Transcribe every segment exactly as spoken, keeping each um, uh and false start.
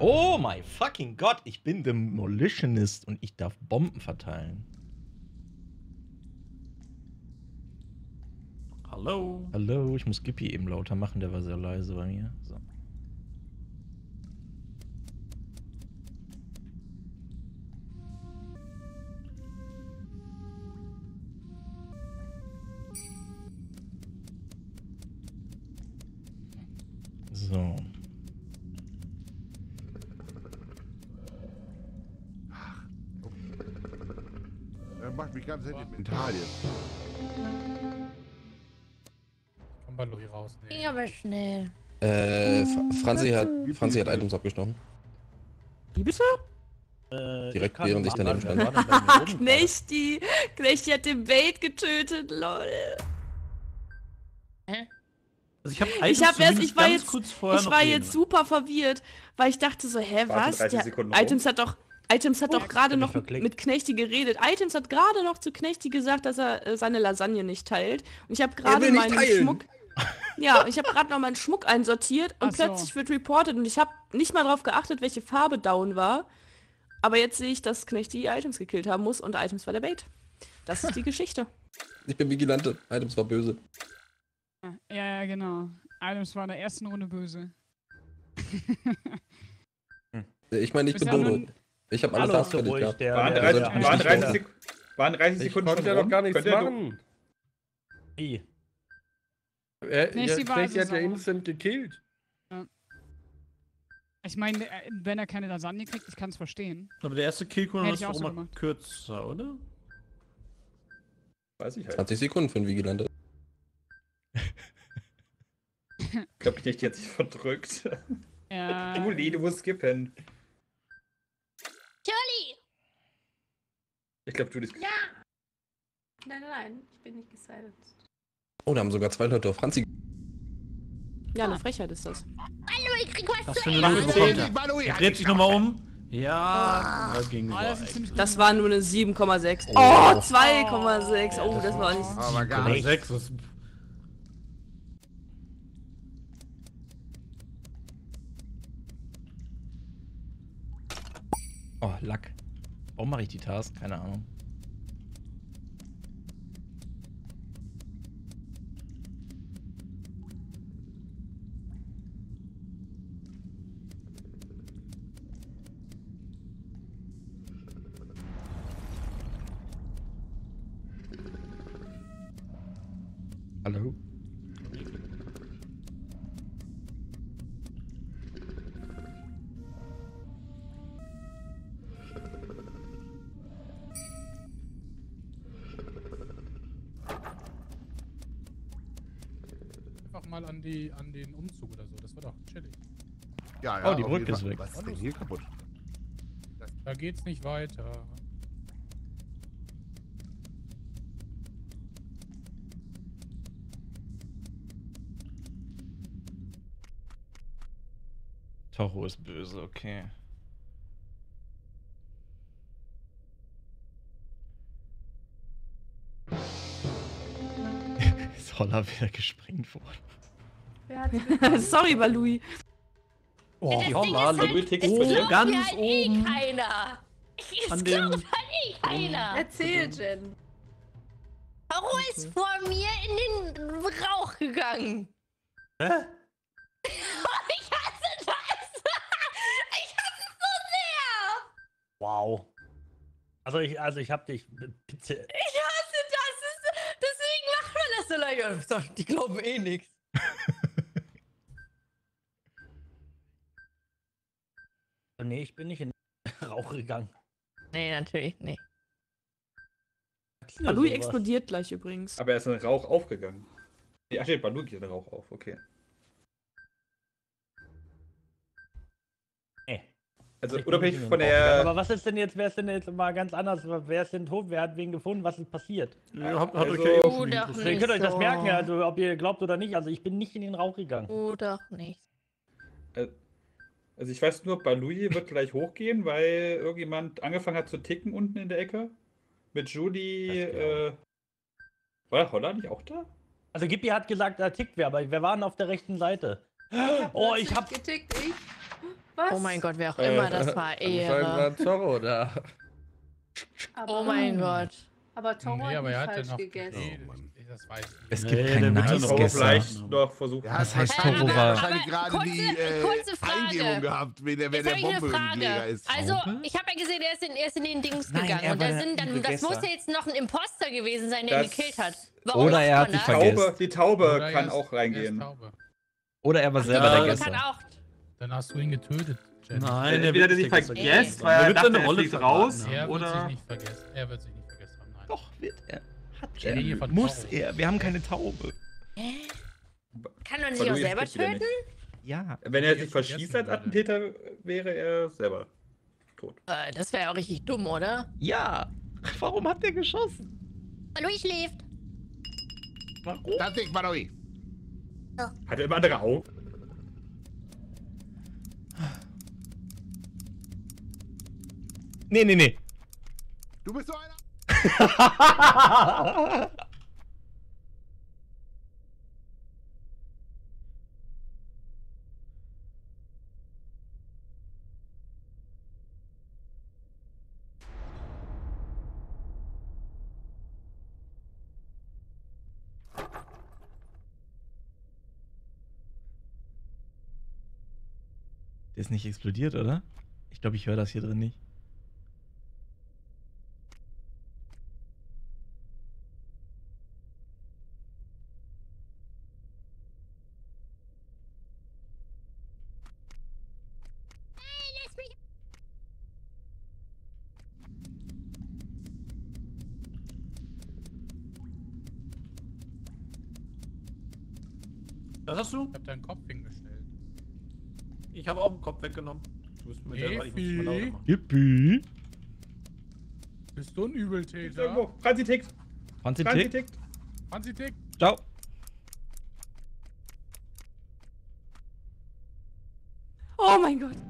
Oh my fucking Gott, ich bin Demolitionist und ich darf Bomben verteilen. Hallo? Hallo, ich muss Gippy eben lauter machen, der war sehr leise bei mir. So. So. Er macht mich ganz sentimental jetzt. Komm mal Louis raus. Nee. Ja, aber schnell. Äh, Franzi hat, Franzi hat Items abgestochen. Wie bitte? Äh, Direkt während ich daneben stand. Knechti! Knechti hat den Bait getötet, lol. Also ich habe Ich hab erst, ich war jetzt, kurz vorher ich noch war sehen. jetzt super verwirrt, weil ich dachte so, hä, was? Der, Items hat doch, Items hat Oh, doch gerade hab ich noch verklickt. mit Knechti geredet. Items hat gerade noch zu Knechti gesagt, dass er äh, seine Lasagne nicht teilt. Und ich habe gerade will nicht meinen teilen. Schmuck. Ja, ich habe gerade noch meinen Schmuck einsortiert und Ach so. plötzlich wird reported und ich habe nicht mal drauf geachtet, welche Farbe down war. Aber jetzt sehe ich, dass Knechti Items gekillt haben muss und Items war der Bait. Das ist die Geschichte. Ich bin Vigilante. Items war böse. Ja, ja, genau. Items war in der ersten Runde böse. Ich meine, ich Bist bin ja Dodo. nun- Ich habe alles Hallo, fast fertig ruhig, gehabt. der, Waren der, dreißig- der, waren der, dreißig Sek waren dreißig Ich Sekunden konnte ja schon doch gar rum. nichts Könnt ihr- machen. Wie? Er, Nee, er, sie war Knechti also hat ja sauer. instant gekillt. Ich meine, äh, wenn er keine Lasagne kriegt, ich kann es verstehen. Aber der erste Killcon Hätte ist ich auch doch so immer gemacht. kürzer, oder? Weiß ich halt. zwanzig Sekunden für einen Vigilante. Ich glaube, ich hat sich verdrückt. Ja. Juli, du musst skippen. Juli! Ich glaube, Juli ist. Ja! Nein, nein, nein, ich bin nicht gesided. Oh, da haben sogar zwei Leute auf Franzi. Ja, eine Frechheit ist das. Hallo, ich krieg was Was für zu eine essen! Lücke bekommt er? Er dreht sich nochmal um. Ja, da ging Ah, das ist ziemlich Das gut. war nur eine sieben Komma sechs. Oh. Oh, zwei Komma sechs. Oh, das war nicht. Aber gar nicht. sechs. Was? Oh, Lack. Warum mache ich die Task? Keine Ahnung. Hallo? Einfach mal an, die, an den Umzug oder so, das war doch chillig. Ja, ja, Oh, die auf Brücke jeden ist Fall. weg. Was ist denn hier kaputt? Da geht's nicht weiter. Tocho ist böse, okay. Ist Holla wieder gesprengt worden. Sorry, Balui. Oh, Das Holla, Ding ist halt, Louis es Tick glaubt ist mir ganz halt eh oben keiner. Es an glaubt dem... halt eh keiner. Erzähl, Jen. Haro ist vor mir in den Rauch gegangen. Hä? Ich hasse das. Ich hasse es so sehr. Wow. Also ich, also ich hab dich... Bitte. Ich hasse das. Ist, deswegen macht man das so lange. Die glauben eh nichts. Nee, ich bin nicht in den Rauch gegangen. Nee, natürlich nicht. Balui Sowas. explodiert gleich übrigens. Aber er ist in den Rauch aufgegangen. Ach, steht Baloo geht in den Rauch auf, okay. Nee. Also Ich bin unabhängig nicht in von den Rauch gegangen. der. Aber was ist denn jetzt, wer ist denn jetzt mal ganz anders, wer ist denn tot, wer hat wen gefunden, was ist passiert? Ja, hat, hat Also- euch ja eben Oh, schon doch interessiert. Ihr könnt euch das so. merken, also ob ihr glaubt oder nicht, also ich bin nicht in den Rauch gegangen. Oh, doch nicht. Also ich weiß nur, Balui wird gleich hochgehen, weil irgendjemand angefangen hat zu ticken unten in der Ecke. Mit Judy. Das glaub Äh, war Holla nicht auch da? Also Gippi hat gesagt, da tickt wer, aber wir waren auf der rechten Seite. Oh, ich hab... Getickt, ich. Oh mein Gott, wer auch immer das war. Anscheinend Ehre. war Zorro da. Oh mein Gott. Aber Toro Nee, hat aber nicht er hat ja falsch noch. gegessen. Nee, Oh, Mann. das weiß ich nicht. Es Nee, gibt der kein wird Nice schon Toro Gesser. vielleicht noch versucht. Ja, Was heißt Aber- Toro aber- war? wahrscheinlich gerade kurze- die äh, kurze Frage. Eingebung gehabt, wer der, wer Jetzt der habe ich eine Bombenleger Frage. ist. Also, Taube? ich habe ja gesehen, er ist in, er ist in den Dings Nein, gegangen. er Und war da der sind dann, liebe das Gesser. muss ja jetzt noch ein Imposter gewesen sein, der ihn Das- gekillt hat. Warum Oder er macht hat man die das? vergessen. Taube, die Taube Oder er kann ist- auch er ist reingehen. Taube. Oder er war Die selber der Taube kann Gesser. auch. Dann hast du ihn getötet, Jen. Nein, Entweder hat er sich wird vergessen, Ey. weil er wird dachte, seine er Rolle fliegt verraten raus. haben. Er wird sich Oder nicht vergessen. Er wird sich nicht vergessen haben. Nein. Doch, wird er. Hat Jenny er. von Muss Toro. er. Wir haben keine Taube. Hä? Kann man Weil sich auch Luis selber kriegt wieder töten? Ja. Wenn er sich Jetzt verschießt vergessen als würde. Attentäter, wäre er selber tot. Äh, das wäre ja auch richtig dumm, oder? Ja. Warum hat der geschossen? Luis schläft. Warum? Das Ding, Manoi. Hat er immer andere Augen? Nee, nee, nee. Du bist so einer. Der ist nicht explodiert, oder? Ich glaube, ich höre das hier drin nicht. Das hast du? Ich hab deinen Kopf hingestellt. Ich habe auch den Kopf weggenommen. Du bist mir selber, ich muss Evi. mal lauter machen. Yippie. Bist du ein Ist Übeltäter? irgendwo. Franzi tickt. Franzi Franzi Tick. tickt. Franzi Tick. Ciao. Oh mein Gott.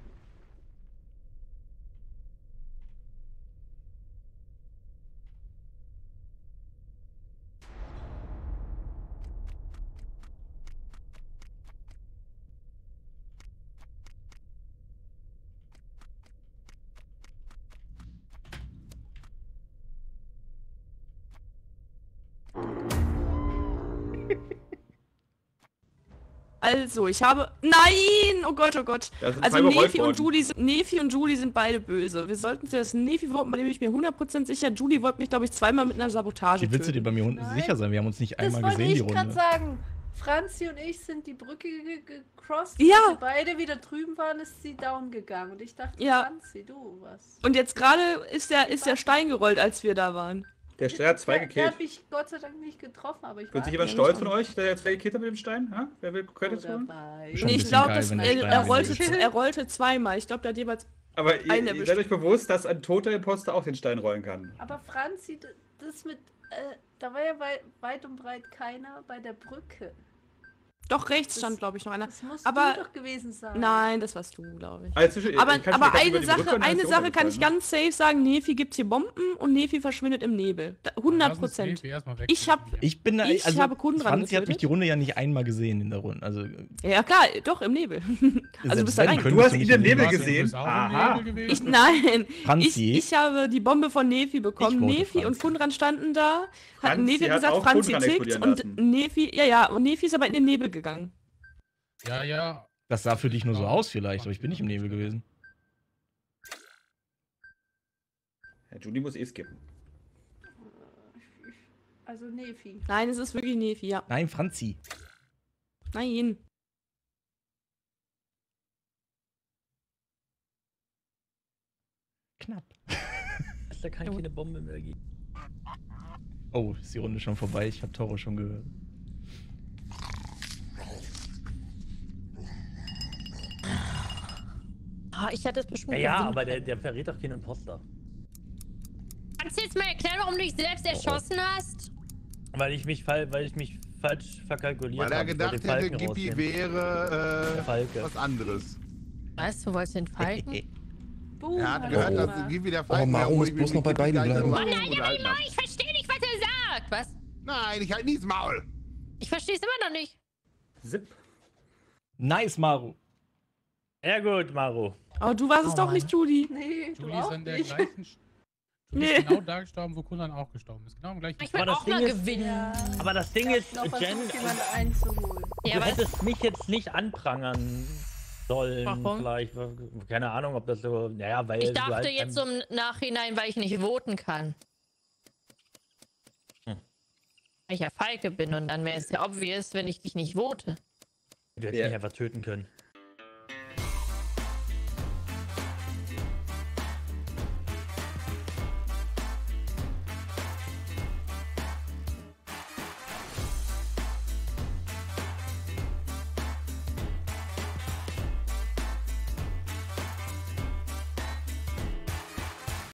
Also, ich habe... Nein! Oh Gott, oh Gott. Da sind Also zwei überrollt Nefi und, worden. Julie sind, Nefi und Julie sind beide böse. Wir sollten zuerst Nefi voten, bei dem ich mir hundert Prozent sicher. Julie wollte mich, glaube ich, zweimal mit einer Sabotage Wie willst du dir töten. bei mir unten Nein. sicher sein? Wir haben uns nicht Das einmal wollte gesehen, die ich gerade Runde. sagen. Franzi und ich sind die Brücke ge- ge- gecrossed. Ja. Als wir beide wieder drüben waren, ist sie down gegangen. Und ich dachte, Ja. Franzi, du was? Und jetzt gerade ist der, ist der Stein gerollt, als wir da waren. Der Stein hat zwei Der, der gekillt. hat mich Gott sei Dank nicht getroffen, aber ich Wird war sich jemand Ja, stolz nicht von euch, der jetzt zwei gekillt hat mit dem Stein? Ha? Wer will Credits holen? dabei. Schon ein Nee, ich bisschen glaube, geil, das- wenn der er, Stein er, gewesen rollte, ist. er rollte zweimal. Ich glaube, der hat jeweils... Aber ihr, Einen ihr erwischt. seid euch bewusst, dass ein toter Imposter auch den Stein rollen kann. Aber Franzi, d- das mit, äh, da war ja wei weit und breit keiner bei der Brücke. Doch, rechts Das- stand, glaube ich, noch einer. Das muss Aber- du doch gewesen sein. Nein, das warst du, glaube ich. Also zwischen- Aber, ich kann aber schon- ich kann über eine die Sache, Brücke und dann eine ist sie Sache kann ich runtergefallen, ganz safe sagen, Nefi gibt hier Bomben und Nefi verschwindet im Nebel. Da- hundert Prozent. Ich hab- Ich bin da, Ich also habe Kunden dran Franzi hat mich getötet. die Runde ja nicht einmal gesehen in der Runde. Also, Ja klar, doch, im Nebel. Also du selbst bist da wenn, rein. könntest Du hast mich ihn im Nebel nicht- gesehen. Aha. Ich, nein, ich, Franzi, ich habe die Bombe von Nefi bekommen. Ich vote Nefi und Franzi. Kundran standen da, hatten Franzi Nefi hat gesagt, auch Franzi Kundran tickt explodieren und lassen. Nefi, ja, ja, und Nefi ist aber in den Nebel gegangen. Ja, ja. das sah für dich nur so aus vielleicht, aber ich bin nicht im Nebel gewesen. Ja, Judy muss eh skippen. Also Nefi. Nein, es ist wirklich Nefi, ja. Nein, Franzi. Nein. Knapp. Da kann keine Bombe mehr geben. Oh, ist die Runde schon vorbei? Ich habe Toro schon gehört. Ah, ich hatte es bestimmt. Ja, ja, gesehen. aber der, der verrät doch keinen Imposter. Kannst du jetzt mal erklären, warum du dich selbst erschossen hast? Weil ich mich, fall, weil ich mich falsch verkalkuliert Weil er habe. Ich wollte gedacht den hätte, Falken Gippi rausnehmen. wäre Der äh, Falke. was anderes. Weißt du, wolltest den Falken? Boom, Er hat hat gehört, er dass gemacht. Gippi der Oh, Falken Maro wo muss ich bloß mich noch bei mit Gippi beiden gar nicht bleiben. so Oh nein, unterhalten aber hab. ich verstehe nicht, was er sagt. Was? Nein, ich halt nie das Maul. Ich verstehe es immer noch nicht. Zip. Nice, Maru. Ja gut, Maru. Aber du warst es Oh doch Mann. nicht, Judy. Nee, du Julie ist auch an der nicht. gleichen... Sch- Du Nee. bist genau da gestorben, wo Kundan auch gestorben ist. Genau am gleichen Ich Aber will das auch Ding mal ist- gewinnen. Ja, Aber das Ding ich ist, hab noch Jen, versucht, jemand einzuholen. Ja, du aber hättest mich jetzt nicht anprangern sollen. Warum? Vielleicht. Keine Ahnung, ob das so. Naja, weil ich du dachte halt jetzt ein- im Nachhinein, weil ich nicht voten kann. Hm. Weil ich ja Falke bin und dann wäre es ja obvious, wenn ich dich nicht vote. Du hättest Ja. mich einfach töten können.